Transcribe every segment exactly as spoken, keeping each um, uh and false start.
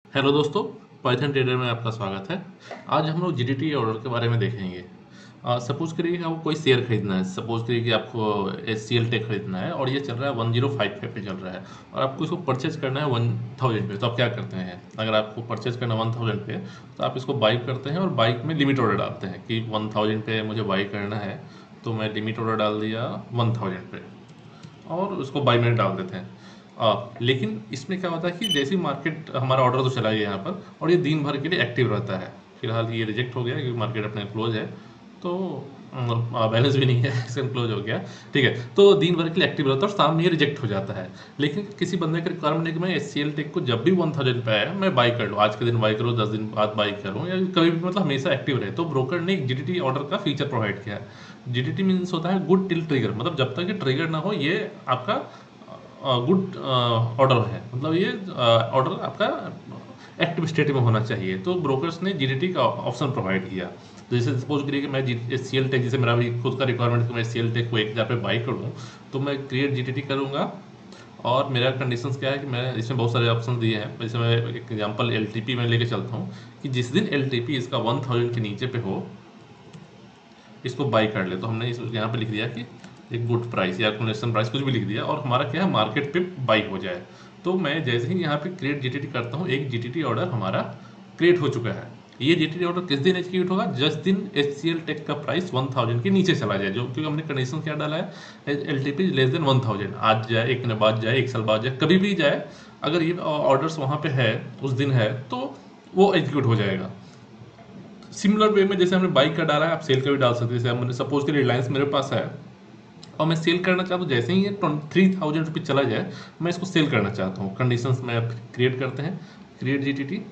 Hello दोस्तों, Python trader में आपका स्वागत है। आज हम लोग जीडीटी ऑर्डर के बारे में देखेंगे। सपोज करिए कि आपको कोई शेयर खरीदना है। सपोज करिए कि आपको एच सी एल टेक खरीदना है और ये चल रहा है वन जीरो फाइव फाइव पे चल रहा है और आपको इसको परचेज करना है वन थाउजेंड पे। तो आप क्या करते हैं? अगर आपको परचेज करना है वन थाउजेंड पे तो आप इसको बाई करते हैं और बाइक में लिमिट ऑर्डर डालते हैं कि वन थाउजेंड पे मुझे बाई करना है। तो मैं लिमिट ऑर्डर डाल दिया वन थाउजेंड पे और उसको बाई में डाल देते हैं। आ, लेकिन इसमें क्या होता है कि जैसे ही मार्केट हमारा ऑर्डर तो चला गया यहाँ पर और ये दिन भर के लिए एक्टिव रहता है। फिलहाल ये रिजेक्ट हो गया क्योंकि मार्केट अपने क्लोज है, तो बैलेंस भी नहीं है इसका क्लोज हो गया। ठीक है, तो दिन भर के लिए एक्टिव रहता है और शाम में ये रिजेक्ट हो जाता है। लेकिन किसी बंदे का रिक्वायरमेंट है कि मैं एस सी एल टेक को जब भी वन थाउजेंड पे आया मैं बाई कर लूँ, आज के दिन बाई करूँ, दस दिन बाद बाई करूँ या कभी भी, मतलब हमेशा एक्टिव रहे। तो ब्रोकर ने एक जी टी टी ऑर्डर का फीचर प्रोवाइड किया है। जी टी टी मीन्स होता है गुड टिल ट्रिगर, मतलब जब तक ये ट्रिगर ना हो ये आपका गुड ऑर्डर है, मतलब ये ऑर्डर आपका एक्टिव स्टेट में होना चाहिए। तो ब्रोकर्स ने जीडीटी का ऑप्शन प्रोवाइड किया। तो जैसे सपोज करिए कि मैं एस सी एल टेक, जैसे मेरा भी खुद का रिक्वायरमेंट है कि मैं एस सी एल टेक को एक हज़ार पे बाई करूँ, तो मैं क्रिएट जीटीटी करूँगा। और मेरा कंडीशंस क्या है कि मैं इसमें बहुत सारे ऑप्शन दिए हैं। जैसे मैं एक एग्जांपल एल टी पी में लेके चलता हूँ कि जिस दिन एल टी पी इसका वन थाउजेंड के नीचे पे हो इसको बाई कर ले। तो हमने इस यहाँ पे लिख दिया कि एक गुड प्राइस या कन्वर्शन प्राइस कुछ भी लिख दिया और हमारा क्या है, मार्केट पे बाई हो जाए। तो मैं जैसे ही यहाँ पे क्रिएट जीटीटी करता हूँ, एक जीटीटी ऑर्डर हमारा क्रिएट हो चुका है। ये जीटीटी ऑर्डर किस दिन एग्जीक्यूट होगा? जिस दिन एच सी एल टेक का प्राइस वन थाउजेंड के नीचे चला जाए, जो क्योंकि हमने कंडीशन क्या डाला है, L T P less than one thousand. आज जाए, एक महीने बाद जाए, एक साल बाद जाए, कभी भी जाए, अगर ये ऑर्डर्स वहाँ पे है, उस दिन है, तो वो एग्जीक्यूट हो जाएगा। सिमिलर वे में जैसे हमने बाइक का डाला है, आप सेल का भी डाल सकते हैं। जैसे हमने सपोज कि रिलायंस मेरे पास है और मैं सेल करना चाहता हूँ, जैसे ही ये थ्री थाउजेंड रुपीज चला जाए मैं इसको सेल करना चाहता हूँ। कंडीशंस में क्रिएट करते हैं, create G T T,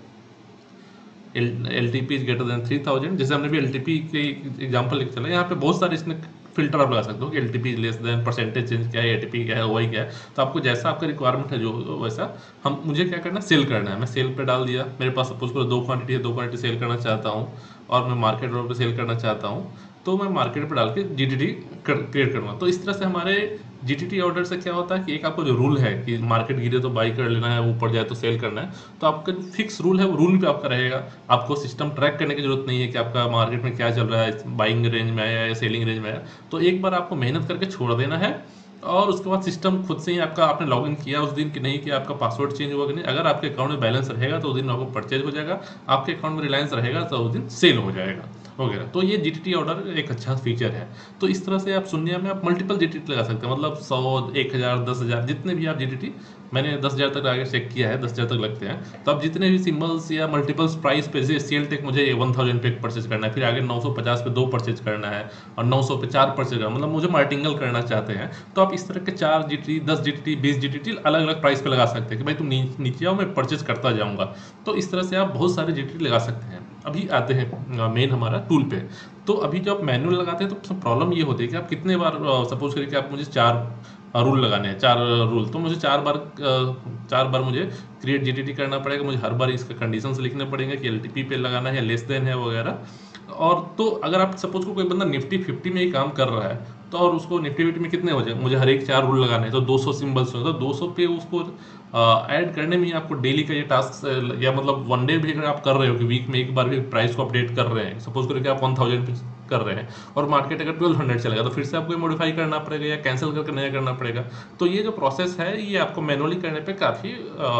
L T P is greater than three thousand. जैसे हमने भी एल टी पी के एग्जाम्पल लेकर चला, यहाँ पे बहुत सारे इसमें फिल्टर आप लगा सकते हो कि L T P less than, percentage change क्या है, ए टी पी क्या है, ओ आई क्या है। तो आपको जैसा आपका रिक्वायरमेंट है जो वैसा, हम मुझे क्या करना है, सेल करना है। मैं सेल पे डाल दिया, मेरे पास सपोज करो दो क्वांटिटी है, दो क्वांटिटी सेल करना चाहता हूँ और मैं मार्केट रोड पे सेल करना चाहता हूँ, तो मैं मार्केट पे डाल के जी टी टी क्रिएट करूँगा। तो इस तरह से हमारे जी टी टी ऑर्डर से क्या होता है कि एक आपको जो रूल है कि मार्केट गिरे तो बाई कर लेना है, ऊपर जाए तो सेल करना है, तो आपका जो फिक्स रूल है वो रूल पे आपका रहेगा। आपको सिस्टम ट्रैक करने की जरूरत नहीं है कि आपका मार्केट में क्या चल रहा है, बाइंग रेंज में आया या सेलिंग रेंज में आया। तो एक बार आपको मेहनत करके छोड़ देना है और उसके बाद सिस्टम खुद से ही आपका, आपने लॉगिन किया उस दिन कि नहीं किया, आपका पासवर्ड चेंज हुआ कि नहीं, अगर आपके अकाउंट में बैलेंस रहेगा तो उस दिन आपको परचेज हो जाएगा, आपके अकाउंट में रिलायंस रहेगा तो उस दिन सेल हो जाएगा वगैरह। तो ये जी टी टी ऑर्डर एक अच्छा फीचर है। तो इस तरह से आप शून्य में आप मल्टीपल जी टी टी लगा सकते हैं, मतलब सौ, एक हज़ार, दस हज़ार, जितने भी आप जी टी टी, मैंने दस हज़ार तक आगे चेक किया है, दस हज़ार तक लगते हैं। तो आप जितने भी सिंबल्स या मल्टीपल्स प्राइस पे, जैसे सी एल टेक मुझे वन थाउजेंड पे परचेज करना है, फिर आगे नौ सौ पचास पे दो परचेज करना है और नौ सौ पे चार परचेज करना, मतलब मुझे मार्टिंगल करना चाहते हैं, तो आप इस तरह के चार जी टी टी, दस जी टी टी, बीस जी टी टी अलग अलग प्राइस पे लगा सकते हैं कि भाई तुम नीचे आओ, मैं परचेज करता जाऊँगा। तो इस तरह से आप बहुत सारे जी टी टी लगा सकते हैं। अभी आते हैं मेन हमारा टूल पे। तो अभी जब आप मैनुअल लगाते हैं तो प्रॉब्लम ये होती है कि आप कितने बार, सपोज करिए कि आप मुझे चार रूल लगाने हैं, चार रूल, तो मुझे चार बार चार बार मुझे क्रिएट जी टी टी करना पड़ेगा। मुझे हर बार इसके कंडीशंस लिखने पड़ेंगे कि एल टी पी पे लगाना है, लेस देन है वगैरह। और तो अगर आप सपोज को कोई बंदा निफ्टी फिफ्टी में ही काम कर रहा है तो और उसको निफ्टी फिफ्टी में कितने हो जाए, मुझे हर एक चार रूल लगाने हैं तो दो सौ सिंबल्स हो, तो दो सौ पे उसको ऐड करने में ही आपको डेली का ये टास्क, या मतलब वन डे भी अगर आप कर रहे हो कि वीक में एक बार भी प्राइस को अपडेट कर रहे हैं, सपोज करें कि आप वन थाउजेंड पे कर रहे हैं और मार्केट अगर ट्वेल्व हंड्रेड चलेगा तो फिर से आपको मॉडिफाई करना पड़ेगा या कैंसिल करके नया करना पड़ेगा। तो ये जो प्रोसेस है ये आपको मैनुअली करने पे काफ़ी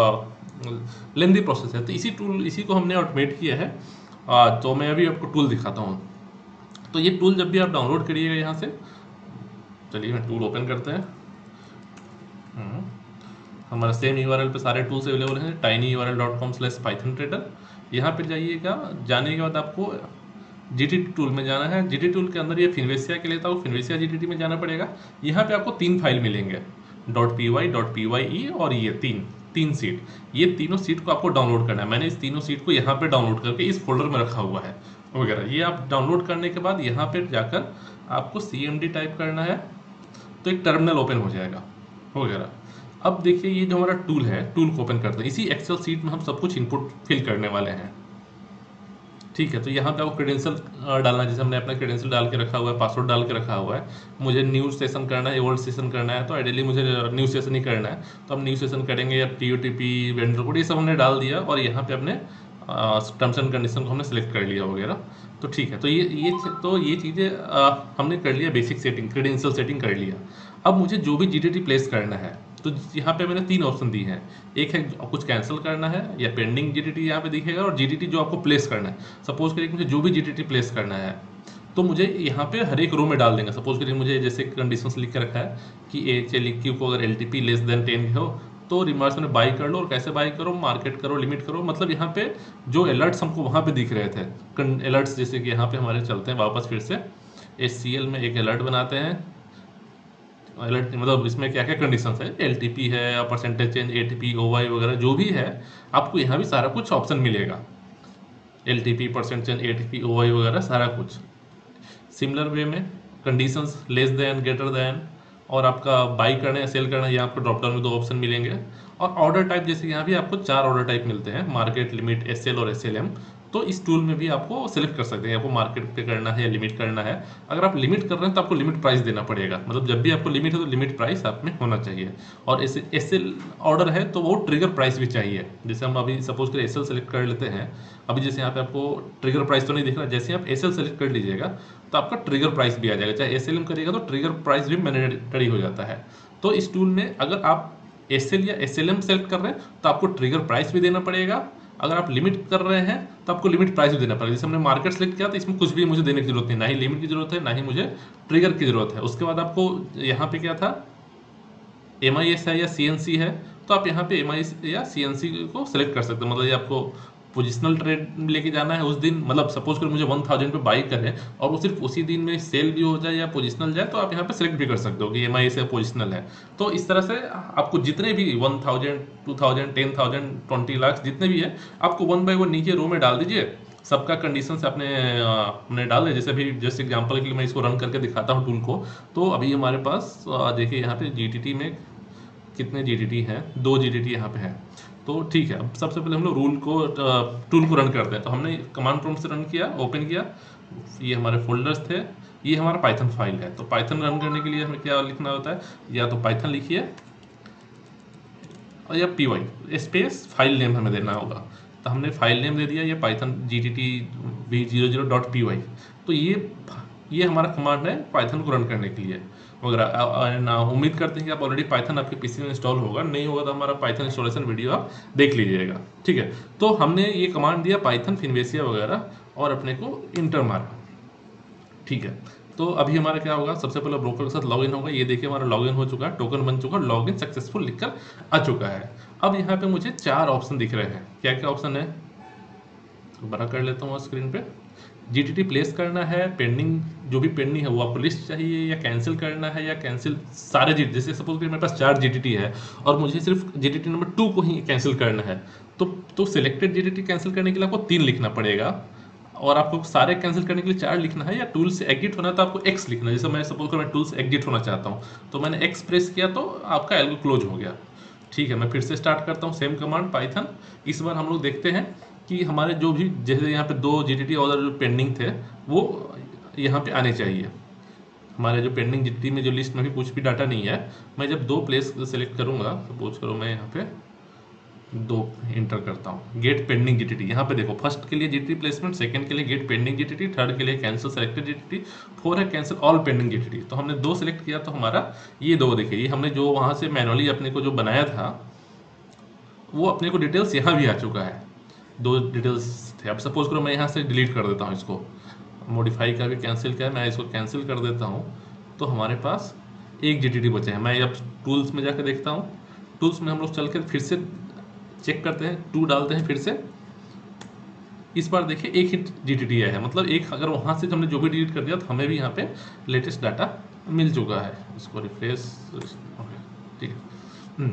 लेंदी प्रोसेस है। तो इसी टूल इसी को हमने ऑटोमेट किया है। आ, तो मैं अभी आपको टूल दिखाता हूँ। तो ये टूल जब भी आप डाउनलोड करिएगा यहाँ से, चलिए मैं टूल ओपन करते हैं। हम्म, हमारा सेम यू आर एल पे सारे टूल्स अवेलेबल हैं, tiny U R L dot com slash Python trader. यहाँ पर जाइएगा, जाने के बाद आपको जी टी टी टूल में जाना है। जी टी टी टूल के अंदर ये फिनवेसिया के लिए था, वो फिनवेसिया जी टी टी में जाना पड़ेगा। यहाँ पे आपको तीन फाइल मिलेंगे, dot P Y, dot P Y E और ये तीन तीन सीट। ये तीनों सीट को आपको डाउनलोड करना है। मैंने इस तीनों सीट को यहाँ पे डाउनलोड करके इस फोल्डर में रखा हुआ है वगैरह। ये आप डाउनलोड करने के बाद यहाँ पे जाकर आपको सी एम डी टाइप करना है तो एक टर्मिनल ओपन हो जाएगा वगैरह। अब देखिए ये जो हमारा टूल है, टूल को ओपन करते हैं। इसी एक्सेल सीट में हम सब कुछ इनपुट फिल करने वाले हैं, ठीक है, तो यहाँ पे आपको क्रेडेंशियल डालना है, जैसे हमने अपना क्रेडेंशियल डाल के रखा हुआ है, पासवर्ड डाल के रखा हुआ है। मुझे न्यू सेशन करना है, ओल्ड सेशन करना है, तो आइडियली मुझे न्यू सेशन ही करना है, तो हम न्यू सेशन करेंगे। या T O T P, vendor code, ये सब हमने डाल दिया और यहाँ पे अपने टर्म्स एंड कंडीशन को हमने सेलेक्ट कर लिया वगैरह। तो ठीक है, तो ये ये तो ये चीज़ें हमने कर लिया, बेसिक सेटिंग, क्रेडेंशियल सेटिंग कर लिया। अब मुझे जो भी जी टी टी प्लेस करना है, तो यहाँ पे मैंने तीन ऑप्शन दी हैं। एक है कुछ कैंसिल करना है, या पेंडिंग जीटीटी यहाँ पे दिखेगा, और जीटीटी जो आपको प्लेस करना है। सपोज करिए मुझे जो भी जीटीटी प्लेस करना है, तो मुझे यहाँ पे हर एक रो में डाल देंगे। सपोज करिए मुझे जैसे कंडीशंस लिख के रखा है कि ए चलिए क्यू को अगर L T P less than ten हो तो रिवर्स में बाई कर लो, और कैसे बाई करो, मार्केट करो, लिमिट करो। मतलब यहाँ पे जो अलर्ट्स हमको वहाँ पे दिख रहे थे, अलर्ट्स जैसे कि यहाँ पे हमारे चलते हैं वापस फिर से एच सी एल में एक अलर्ट बनाते हैं। अलर्ट मतलब इसमें क्या क्या कंडीशंस है, एल टी पी है, percentage change, A T P, O Y वगैरह जो भी है, आपको यहाँ भी सारा कुछ ऑप्शन मिलेगा। L T P, percent change, A T P, O Y वगैरह सारा कुछ। सिमिलर वे में conditions less than, greater than, और आपका बाई करना है, सेल करना है, यहाँ आपको ड्रॉप डाउन में दो ऑप्शन मिलेंगे। और ऑर्डर टाइप, जैसे यहाँ भी आपको चार ऑर्डर टाइप मिलते हैं, मार्केट, लिमिट, एस एल और एस एल एम। तो इस टूल में भी आपको सेलेक्ट कर सकते हैं, आपको मार्केट पे करना है या लिमिट करना है। अगर आप लिमिट कर रहे हैं तो आपको लिमिट प्राइस देना पड़ेगा, मतलब जब भी आपको लिमिट है तो लिमिट प्राइस आप में होना चाहिए। और एस एस एल ऑर्डर है तो वो ट्रिगर प्राइस भी चाहिए। जैसे हम अभी सपोज कर एस एल सेलेक्ट कर लेते हैं, अभी जैसे यहाँ पे आपको ट्रिगर प्राइस तो नहीं दिख रहा, जैसे आप एस एल सेलेक्ट कर लीजिएगा तो आपका ट्रिगर प्राइस भी आ जाएगा। चाहे एस एल एम करिएगा तो ट्रिगर प्राइस भी मैंडेटरी हो जाता है। तो इस टूल में अगर आप एस एल या एस एल एम सेलेक्ट कर रहे हैं तो आपको ट्रिगर प्राइस भी देना पड़ेगा। अगर आप लिमिट कर रहे हैं तो आपको लिमिट प्राइस भी देना पड़ेगा। जैसे हमने मार्केट सेलेक्ट किया तो इसमें कुछ भी मुझे देने की जरूरत नहीं, ना ही लिमिट की जरूरत है, ना ही मुझे ट्रिगर की जरूरत है। उसके बाद आपको यहाँ पे क्या था, एम आई एस है या सी एन सी है, तो आप यहाँ पे एम आई एस या सी एन सी को सेलेक्ट कर सकते हैं। मतलब ये आपको पोजिशनल ट्रेड लेके जाना है उस दिन, मतलब सपोज कर मुझे वन थाउजेंड पे बाई करें और वो सिर्फ उसी दिन में सेल भी हो जाए या पोजिशनल जाए, तो आप यहाँ पे सेलेक्ट भी कर सकते हो कि एम आई एस है, पोजिशनल है। तो इस तरह से आपको जितने भी one thousand, two thousand, ten thousand, twenty lakh जितने भी है, आपको वन बाई वन नीचे रो में डाल दीजिए। सबका कंडीशन से आपने हमने डाल दिया। जैसे अभी जैसे एग्जांपल के लिए मैं इसको रन करके दिखाता हूँ टूल को। तो अभी हमारे पास देखिए यहाँ पे जीटीटी में कितने जीटीटी हैं, दो जीटीटी यहाँ पे है। तो ठीक है, अब सबसे पहले हम लोग रूल को टूल को रन करते हैं। तो हमने कमांड प्रॉम्प्ट से रन किया, ओपन किया, ये हमारे फोल्डर्स थे, ये हमारा पाइथन फाइल है। तो पाइथन रन करने के लिए हमें क्या लिखना होता है, या तो पाइथन लिखिए और या P Y space file name हमें देना होगा। तो हमने फाइल नेम दे दिया, ये Python G T T V zero zero dot P Y. तो ये ये हमारा कमांड है पाइथन को रन करने के लिए वगैरह ना। उम्मीद करते हैं कि आप ऑलरेडी पाइथन आपके पीसी में इंस्टॉल होगा, नहीं होगा तो हमारा पाइथन इंस्टॉलेशन वीडियो आप देख लीजिएगा। ठीक है, तो हमने ये कमांड दिया पाइथन फिनवेसिया वगैरह और अपने को इंटर मारा। ठीक है, तो अभी हमारा क्या होगा, सबसे पहले ब्रोकर के साथ लॉगिन होगा। ये देखिए हमारा लॉगिन हो चुका है, टोकन बन चुका है, लॉगिन सक्सेसफुल लिखकर आ चुका है। अब यहाँ पे मुझे चार ऑप्शन दिख रहे हैं। क्या क्या ऑप्शन है, बड़ा कर लेता हूँ स्क्रीन पे। जीटीटी प्लेस करना है, पेंडिंग जो भी पेंडिंग है वो आपको लिस्ट चाहिए, या कैंसिल करना है, या कैंसिल सारे जी, जैसे सपोज करिए मेरे पास चार जीटीटी है और मुझे सिर्फ जीटीटी नंबर टू को ही कैंसिल करना है, तो तो सिलेक्टेड जीटीटी कैंसिल करने के लिए आपको तीन लिखना पड़ेगा, और आपको सारे कैंसिल करने के लिए चार लिखना है, या टूल से एग्जिट होना है तो आपको एक्स लिखना है। जैसे मैं सपोज कर मैं टूल से एग्जिट होना चाहता हूँ तो मैंने एक्स प्रेस किया तो आपका एल्गो क्लोज हो गया। ठीक है, मैं फिर से स्टार्ट करता हूँ सेम कमांड पाइथन। इस बार हम लोग देखते हैं कि हमारे जो भी जैसे यहाँ पे दो जीटीटी और जो पेंडिंग थे वो यहाँ पे आने चाहिए। हमारे जो पेंडिंग जीटीटी में जो लिस्ट में भी कुछ भी डाटा नहीं है, मैं जब दो प्लेस सेलेक्ट करूँगा, सपोज करो मैं यहाँ पे दो इंटर करता हूँ, गेट पेंडिंग जीटीटी। यहाँ पे देखो फर्स्ट के लिए जीटीटी प्लेसमेंट, सेकंड के लिए गेट पेंडिंग जीटीटी, थर्ड के लिए कैंसिल सेलेक्टेड जीटीटी, फोर है कैंसिल ऑल पेंडिंग जीटीटी। तो हमने दो सेलेक्ट किया तो हमारा ये दो देखिए, ये हमने जो वहाँ से मैनुअली अपने को जो बनाया था वो अपने को डिटेल्स यहाँ भी आ चुका है। दो डिटेल्स थे। अब सपोज करो मैं यहाँ से डिलीट कर देता हूँ इसको, मॉडिफाई करके कैंसिल किया, मैं इसको कैंसिल कर देता हूँ, तो हमारे पास एक जीटीटी बचे हैं। मैं अब टूल्स में जाकर देखता हूँ, टूल्स में हम लोग चल कर फिर से चेक करते हैं, टू डालते हैं फिर से। इस बार देखिए एक ही जीटीटी आया है, मतलब एक, अगर वहाँ से हमने जो भी डिलीट कर दिया तो हमें भी यहाँ पे लेटेस्ट डाटा मिल चुका है। इसको रिफ्रेश, ठीक है।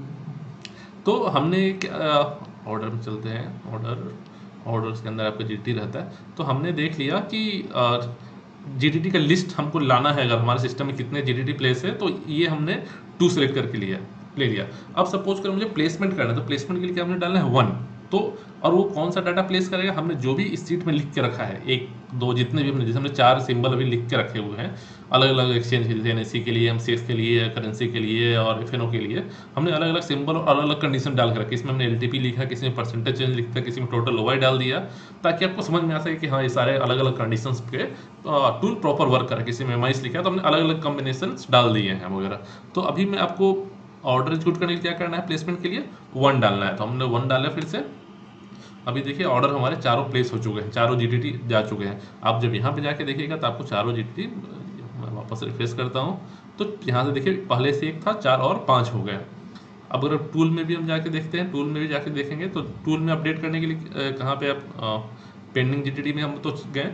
तो हमने ऑर्डर में चलते हैं, ऑर्डर ऑर्डर्स के अंदर आपका जीटीटी रहता है। तो हमने देख लिया कि जीटीटी का लिस्ट हमको लाना है, अगर हमारे सिस्टम में कितने जीटीटी प्लेस है, तो ये हमने टू सेलेक्ट करके लिया ले लिया। अब सपोज कर मुझे प्लेसमेंट करना है, तो प्लेसमेंट के लिए क्या हमने डालना है वन। तो और वो कौन सा डाटा प्लेस करेगा, हमने जो भी इस सीट में लिख के रखा है, एक दो जितने भी हमने, जैसे हमने चार सिंबल अभी लिख के रखे हुए हैं अलग अलग एक्सचेंज के लिए, एनएससी के लिए, एमसीएक्स के लिए, करेंसी के लिए और एफएनओ के लिए, हमने अलग अलग सिंबल और अलग अलग कंडीशन डाल के रखे। इसमें हमने एलटीपी लिखा, किसी में परसेंटेज चेंज लिखता है, किसी में टोटल ओवाई डाल दिया, ताकि आपको समझ में आ सके कि हाँ ये सारे अलग अलग कंडीशन के टूल प्रॉपर वर्क करे। किसी में एमआईएस लिखा है तो हमने अलग अलग कॉम्बिनेशन डाल दिए हैं वगैरह। तो अभी मैं आपको ऑर्डर एग्जीक्यूट करने के लिए क्या करना है, प्लेसमेंट के लिए वन डालना है, तो हमने वन डाला। फिर से अभी देखिए ऑर्डर हमारे चारों प्लेस हो चुके हैं, चारों जीटीटी जा चुके हैं। आप जब यहाँ पे जाके देखिएगा तो आपको चारों जीटीटी, मैं वापस रिफ्रेश करता हूँ तो यहाँ से देखिए पहले से एक था, चार और पाँच हो गए। अब अगर टूल में भी हम जाके देखते हैं, टूल में भी जाके देखेंगे तो टूल में अपडेट करने के लिए कहाँ पे आप, पेंडिंग जीटीटी में हम तो गए,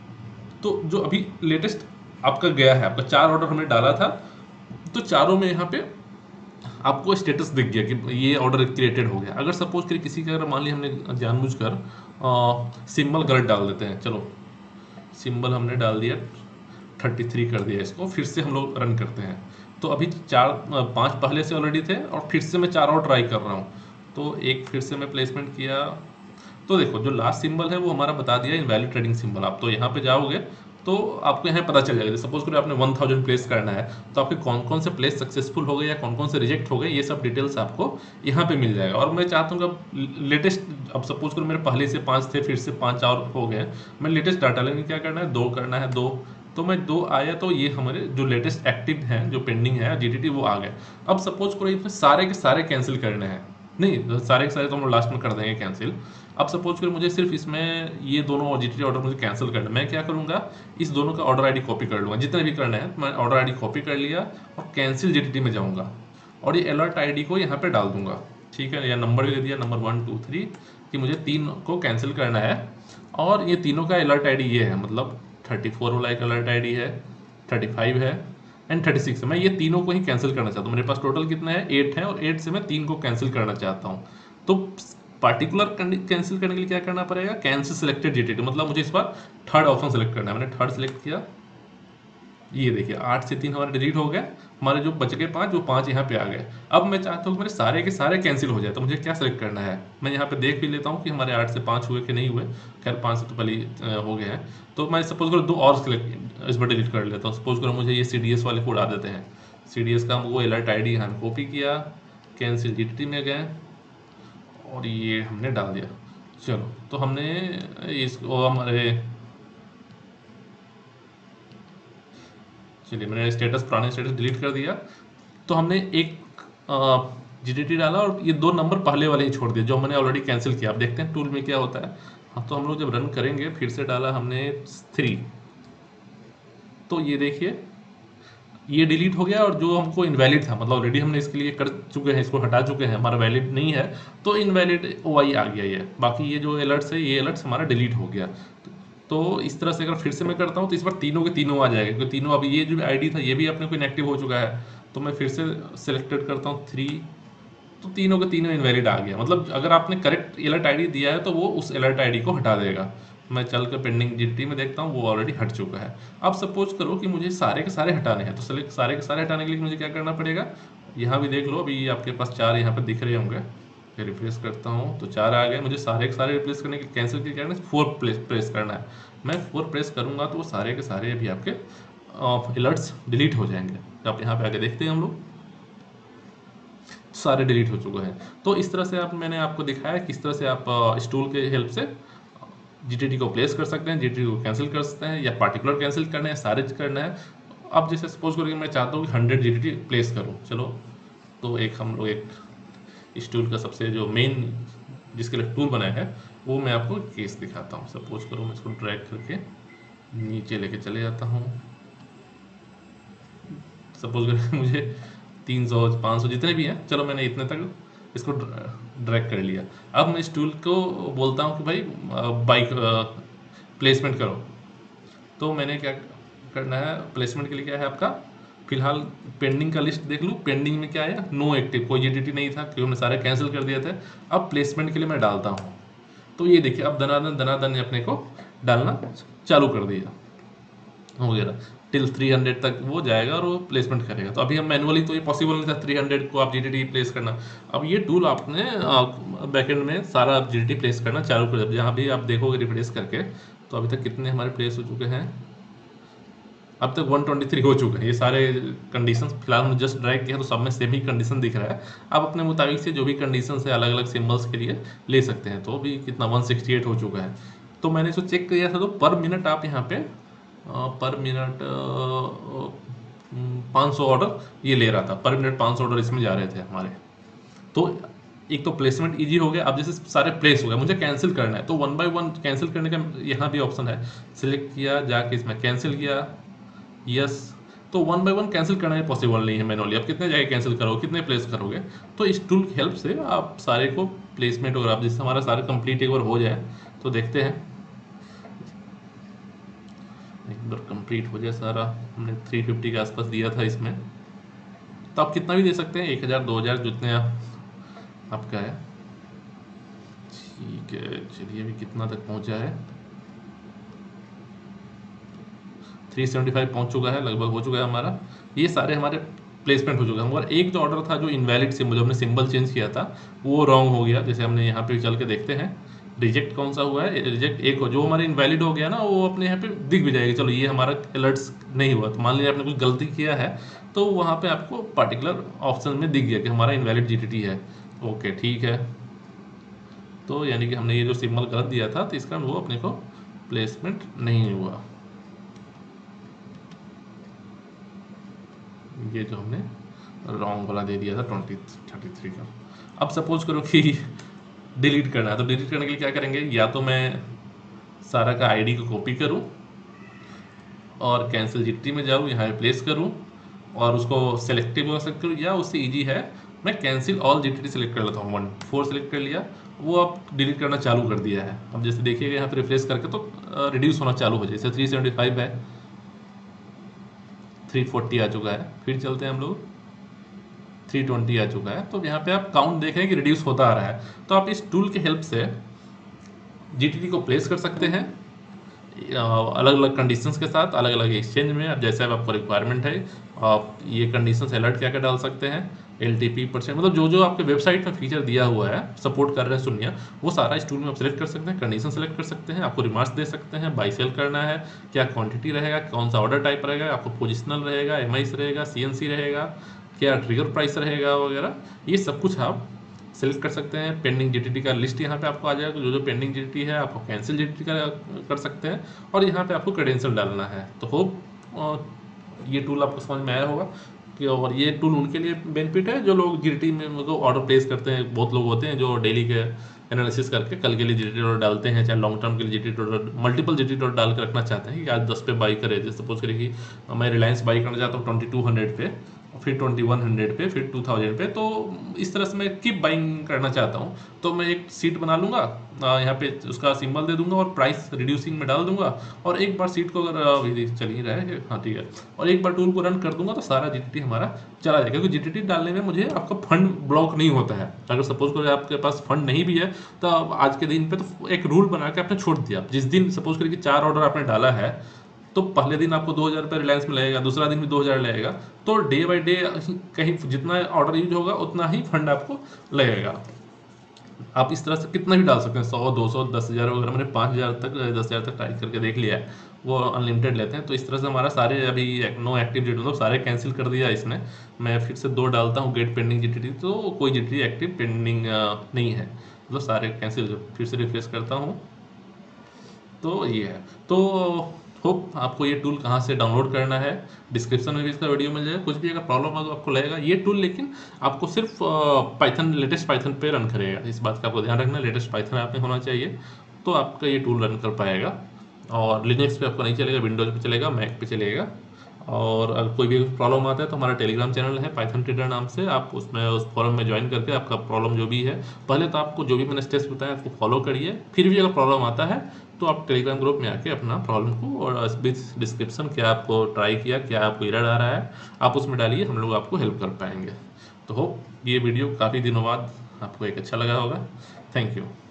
तो जो अभी लेटेस्ट आपका गया है, आपका चार ऑर्डर हमने डाला था, तो चारों में यहाँ पे आपको स्टेटस दिख गया कि ये ऑर्डर क्रिएटेड हो गया। अगर सपोज करिए किसी का, अगर मान ली हमने जानबूझकर सिंबल गलत डाल देते हैं, चलो सिंबल हमने डाल दिया थर्टी थ्री कर दिया, इसको फिर से हम लोग रन करते हैं, तो अभी चार पांच पहले से ऑलरेडी थे और फिर से मैं चार और ट्राई कर रहा हूँ। तो एक फिर से मैं प्लेसमेंट किया, तो देखो जो लास्ट सिंबल है वो हमारा बता दिया इनवैलिड ट्रेडिंग सिंबल। आप तो यहाँ पे जाओगे तो आपको यहाँ पता चल जाएगा। सपोज करो आपने वन थाउजेंड प्लेस करना है, तो आपके कौन कौन से प्लेस सक्सेसफुल हो गए या कौन कौन से रिजेक्ट हो गए, ये सब डिटेल्स आपको यहाँ पे मिल जाएगा। और मैं चाहता हूँ कि लेटेस्ट, अब सपोज करो मेरे पहले से पाँच थे, फिर से पाँच और हो गए, मैं लेटेस्ट डाटा लेने क्या करना है, दो करना है, दो, तो मैं दो आया तो ये हमारे जो लेटेस्ट एक्टिव हैं, जो पेंडिंग है जीटीटी, वो आ गए। अब सपोज करो इसमें सारे के सारे कैंसिल करने हैं, नहीं सारे के सारे तो हम लोग लास्ट में कर देंगे कैंसिल। अब सपोज करो मुझे सिर्फ इसमें ये दोनों जीटीटी ऑर्डर मुझे कैंसिल करना है, मैं क्या करूँगा, इस दोनों का ऑर्डर आईडी कॉपी कर लूँगा, जितने भी करना है मैं ऑर्डर आईडी कॉपी कर लिया और कैंसिल जीटीटी में जाऊँगा और ये अलर्ट आईडी को यहाँ पे डाल दूंगा, ठीक है, या नंबर भी दे दिया, नंबर वन टू थ्री, कि मुझे तीन को कैंसिल करना है। और ये तीनों का अलर्ट आईडी ये है, मतलब थर्टी फोर वाला एक अलर्ट आईडी है, थर्टी फाइव है एंड थर्टी सिक्स है। मैं ये तीनों को ही कैंसिल करना चाहता हूँ। मेरे पास टोटल कितना है, एट है, और एट से मैं तीन को कैंसिल करना चाहता हूँ। तो पार्टिकुलर कैंसिल करने के लिए क्या करना पड़ेगा, कैंसिल सिलेक्टेड जीटीटी, मतलब मुझे इस बार थर्ड ऑप्शन सेलेक्ट करना है। मैंने थर्ड सेलेक्ट किया, ये देखिए आठ से तीन हमारे डिलीट हो गए, हमारे जो बच गए पाँच, वो पाँच यहाँ पे आ गए। अब मैं चाहता हूँ कि मेरे सारे के सारे कैंसिल हो जाए, तो मुझे क्या सेलेक्ट करना है, मैं यहाँ पे देख भी लेता हूँ कि हमारे आठ से पाँच हुए कि नहीं हुए। खैर पाँच से तो पहले हो गए हैं, तो मैं सपोज करो दो और सिलेक्ट इस बार डिलीट कर लेता हूँ। सपोज करो मुझे ये सी डी एस वाले कोड आ देते हैं, सी डी एस का वो अलर्ट आई डी यहाँ कॉपी किया, कैंसिल जी टी टी में गए और ये हमने डाल दिया। चलो तो हमने इसको हमारे, चलिए मैंने स्टेटस पुराने स्टेटस डिलीट कर दिया। तो हमने एक जीटीटी डाला और ये दो नंबर पहले वाले ही छोड़ दिए जो मैंने ऑलरेडी कैंसिल किया। आप देखते हैं टूल में क्या होता है। हाँ, तो हम लोग जब रन करेंगे, फिर से डाला हमने थ्री, तो ये देखिए ये डिलीट हो गया, और जो हमको इनवैलिड था, मतलब ऑलरेडी हमने इसके लिए कर चुके हैं, इसको हटा चुके हैं, हमारा वैलिड नहीं है, तो इनवैलिड ओआई आ गया ये। बाकी ये जो अलर्ट्स है, ये अलर्ट्स हमारा डिलीट हो गया। तो इस तरह से अगर फिर से मैं करता हूँ तो इस बार तीनों के तीनों आ जाएगा, क्योंकि तीनों, अभी ये जो आईडी था ये भी अपने को इनएक्टिव हो चुका है। तो मैं फिर से सिलेक्टेड करता हूँ थ्री, तो तीनों के तीनों इनवैलिड आ गया। मतलब अगर आपने करेक्ट अलर्ट आईडी दिया है तो वो उस अलर्ट आईडी को हटा देगा। मैं चल कर पेंडिंग जीटी में देखता हूँ, वो ऑलरेडी हट चुका है। अब सपोज करो कि मुझे सारे के सारे हटाने हैं, तो सेलेक्ट सारे के सारे हटाने के लिए मुझे क्या करना पड़ेगा, यहाँ भी देख लो, अभी आपके पास चार यहाँ पर दिख रहे होंगे। रिप्लेस करता हूँ तो चार आ गए। मुझे सारे के सारे रिप्लेस करने के कैंसिल के करना है, फोर प्लेस प्रेस करना है। मैं फोर प्रेस करूँगा तो वो सारे के सारे अभी आपके अलर्ट्स डिलीट हो जाएंगे। तो आप यहाँ पे आके देखते हैं, हम लोग सारे डिलीट हो चुके हैं। तो इस तरह से आप, मैंने आपको दिखाया किस तरह से आप इस टूल के हेल्प से जीटीटी को प्लेस कर सकते हैं, जीटीटी को कैंसिल कर सकते हैं, या पार्टिकुलर कैंसिल करना है, सारे करना है। अब जैसे सपोज करो कि मैं चाहता हूँ कि हंड्रेड जीटीटी प्लेस करूँ, चलो तो एक हम लोग एक इस टूल का सबसे जो मेन जिसके लिए टूल बनाया है, वो मैं आपको केस दिखाता हूँ। सपोज करो मैं इसको ड्रैग करके नीचे लेके चले जाता हूँ। सपोज करो मुझे तीन सौ पाँच सौ जितने भी हैं, चलो मैंने इतने तक इसको ड्रैग कर लिया। अब मैं इस टूल को बोलता हूँ कि भाई बाइक प्लेसमेंट करो। तो मैंने क्या करना है, प्लेसमेंट के लिए क्या है आपका, फिलहाल पेंडिंग का लिस्ट देख लूँ। पेंडिंग में क्या आया, नो एक्टिव, कोई जीटीटी नहीं था क्योंकि हमने सारे कैंसिल कर दिए थे। अब प्लेसमेंट के लिए मैं डालता हूँ, तो ये देखिए अब दनादन दनादन ने अपने को डालना चालू कर दिया वगैरह। टिल थ्री हंड्रेड तक वो जाएगा और वो प्लेसमेंट करेगा। तो अभी हम मैनुअली तो ये पॉसिबल नहीं था थ्री हंड्रेड को आप जीटीटी प्लेस करना। अब ये टूल आपने बैकएंड में सारा जीटीटी प्लेस करना चालू कर दिया। जहाँ भी आप देखोगे रिप्लेस करके, तो अभी तक कितने हमारे प्लेस हो चुके हैं, अब तक वन ट्वेंटी थ्री हो चुके हैं। ये सारे कंडीशंस फिलहाल हमने जस्ट ड्रैग किया तो सब में सेम ही कंडीशन दिख रहा है। आप अपने मुताबिक से जो भी कंडीशन है अलग अलग सिंबल्स के लिए ले सकते हैं। तो अभी कितना वन सिक्सटी एट हो चुका है। तो मैंने इसको चेक किया था, तो पर मिनट आप यहाँ पे अ, पर मिनट पाँच सौ ऑर्डर ये ले रहा था। पर मिनट पाँच सौ ऑर्डर इसमें जा रहे थे हमारे। तो एक तो प्लेसमेंट इजी हो गया। अब जैसे सारे प्लेस हो गए, मुझे कैंसिल करना है तो वन बाय वन कैंसिल करने का यहाँ भी ऑप्शन है। सिलेक्ट किया, जाके इसमें कैंसिल किया, यस। तो वन बाय वन कैंसिल करना पॉसिबल नहीं है मैनुअली। आप कितने जगह कैंसिल करोगे, कितने प्लेस करोगे। तो इस टूल की हेल्प से आप सारे को प्लेसमेंट वगैरह, आप जिससे हमारा सारा कंप्लीट एक बार हो जाए तो देखते हैं एक बार कंप्लीट हो जाए सारा। हमने थ्री फिफ्टी के आसपास दिया था इसमें, तो आप कितना भी दे सकते हैं, एक हज़ार दो हज़ार जितने आप आपका है। ठीक है, चलिए अभी कितना तक पहुंचा है, थ्री सेवेंटी फाइव पहुंच चुका है, लगभग हो चुका है हमारा। ये सारे हमारे प्लेसमेंट हो चुका है। हमारा एक जो ऑर्डर था जो इनवैलिड सिंबल, जो हमने सिंबल चेंज किया था वो रॉन्ग हो गया। जैसे हमने यहाँ पे चल के देखते हैं रिजेक्ट कौन सा हुआ है, रिजेक्ट एक हो, जो हमारे इनवैलिड हो गया ना वो अपने यहाँ पे दिख भी जाएगी। चलो ये हमारा अलर्ट्स नहीं हुआ। तो मान लीजिए आपने कुछ गलती किया है तो वहाँ पे आपको पर्टिकुलर ऑप्शन में दिख गया कि हमारा इनवैलिड जीटीटी है। ओके ठीक है, तो यानी कि हमने ये जो सिंबल गलत दिया था तो इसका वो अपने को प्लेसमेंट नहीं हुआ। ये जो हमने रॉन्ग वाला दे दिया था ट्वेंटी थर्टी थ्री का। अब सपोज करो कि डिलीट करना है, तो डिलीट करने के लिए क्या करेंगे, या तो मैं सारा का आईडी को कॉपी करूं और कैंसिल जीटी में जाऊं, यहाँ प्लेस करूं और उसको सेलेक्टिव कर सकते हो, या उससे इजी है मैं कैंसिल ऑल जीटीटी सेलेक्ट कर लेता हूँ। वन फोर सेलेक्ट कर लिया, वो आप डिलीट करना चालू कर दिया है। अब जैसे देखिएगा यहाँ पे रिफ्रेश करके तो रिड्यूस होना चालू हो जाए। जैसे थ्री सेवेंटी फाइव है, थ्री फोर्टी आ चुका है, फिर चलते हैं हम लोग, थ्री ट्वेंटी आ चुका है। तो यहाँ पे आप काउंट देख रहे हैं कि रिड्यूस होता आ रहा है। तो आप इस टूल की हेल्प से जीटीटी को प्लेस कर सकते हैं अलग अलग कंडीशंस के साथ, अलग अलग एक्सचेंज में। अब जैसे अब आपको रिक्वायरमेंट है, आप ये कंडीशंस अलर्ट क्या क्या डाल सकते हैं, एल टी पी परसेंट, मतलब जो जो आपके वेबसाइट में फीचर दिया हुआ है सपोर्ट कर रहे हैं सुनिए, वो सारा इस टूल में आप सेलेक्ट कर सकते हैं, कंडीशन सेलेक्ट कर सकते हैं। आपको रिमार्क्स दे सकते हैं, बाई सेल करना है, क्या क्वांटिटी रहेगा, कौन सा ऑर्डर टाइप रहेगा, आपको पोजिशनल रहेगा, एम आई रहेगा, सी एन सी रहेगा, क्या ट्रिगर प्राइस रहेगा वगैरह, ये सब कुछ आप सेलेक्ट कर सकते हैं। पेंडिंग जीटीटी का लिस्ट यहाँ पे आपको आ जाएगा, जो जो पेंडिंग जीटीटी है आपको कैंसिल जीटीटी का कर सकते हैं, और यहाँ पे आपको क्रेडेंशियल डालना है। तो होप ये टूल आपको समझ में आया होगा कि, और ये टूल उनके लिए बेनिफिट है जो लोग जीटीटी में मतलब ऑर्डर प्लेस करते हैं। बहुत लोग होते हैं जो डेली के एनालिसिस करके कल के लिए जीटीटी ऑर्डर डालते हैं, चाहे लॉन्ग टर्म के लिए GTT order, multiple GTT order डाल के रखना चाहते हैं कि आज दस पे बाई करे। जैसे सपोज करिए कि मैं रिलायंस बाई करना चाहता हूँ ट्वेंटी टू हंड्रेड पे, फिर ट्वेंटी वन हंड्रेड पे, फिर टू थाउजेंड पे। तो इस तरह से मैं कीप बाइंग करना चाहता हूँ, तो मैं एक सीट बना लूँगा, यहाँ पे उसका सिंबल दे दूंगा और प्राइस रिड्यूसिंग में डाल दूंगा, और एक बार सीट को अगर चल ही रहा है, हाँ ठीक है, और एक बार टूल को रन कर दूंगा तो सारा जीटीटी हमारा चला जाएगा। क्योंकि जीटीटी डालने में मुझे आपका फंड ब्लॉक नहीं होता है। अगर सपोज करो आपके पास फंड नहीं भी है तो आज के दिन पे तो एक रूल बना के आपने छोड़ दिया। जिस दिन सपोज करिए कि चार ऑर्डर आपने डाला है तो पहले दिन आपको दो हज़ार रुपये रिलायंस में लगेगा, दूसरा दिन भी दो हज़ार लगेगा। तो डे बाय डे कहीं जितना ऑर्डर यूज होगा उतना ही फंड आपको लगेगा। आप इस तरह से कितना भी डाल सकते हैं, सौ दो सौ दस हज़ार वगैरह। मैंने पाँच हज़ार तक दस हज़ार तक ट्राई करके देख लिया है, वो अनलिमिटेड लेते हैं। तो इस तरह से हमारा सारे अभी नो एक्टिव जीटीटी मतलब सारे कैंसिल कर दिया इसने। मैं फिर से दो डालता हूँ गेट पेंडिंग जीटीटी, तो कोई जीटीटी एक्टिव पेंडिंग नहीं है, मतलब सारे कैंसिल। फिर से रिफ्रेश करता हूँ तो ये है। तो होप आपको ये टूल कहाँ से डाउनलोड करना है, डिस्क्रिप्शन में भी इसका वीडियो मिल जाएगा। कुछ भी अगर प्रॉब्लम हो तो आपको लगेगा ये टूल, लेकिन आपको सिर्फ पाइथन, लेटेस्ट पाइथन पे रन करेगा। इस बात का आपको ध्यान रखना, लेटेस्ट पाइथन आप में होना चाहिए तो आपका ये टूल रन कर पाएगा। और लिनक्स पे आपको नहीं चलेगा, विंडोज पे चलेगा, मैक पे चलेगा। और अगर कोई भी प्रॉब्लम आता है तो हमारा टेलीग्राम चैनल है पाइथन ट्रेडर नाम से, आप उसमें उस फॉरम में ज्वाइन करके आपका प्रॉब्लम जो भी है, पहले तो आपको जो भी मैंने स्टेप्स बताया उसको फॉलो करिए। फिर भी अगर प्रॉब्लम आता है तो आप टेलीग्राम ग्रुप में आके अपना प्रॉब्लम को, और डिस्क्रिप्शन क्या आपको ट्राई किया, क्या आपको एरर आ रहा है, आप उसमें डालिए, हम लोग आपको हेल्प कर पाएंगे। तो होप ये वीडियो काफ़ी दिनों बाद आपको एक अच्छा लगा होगा। Thank you.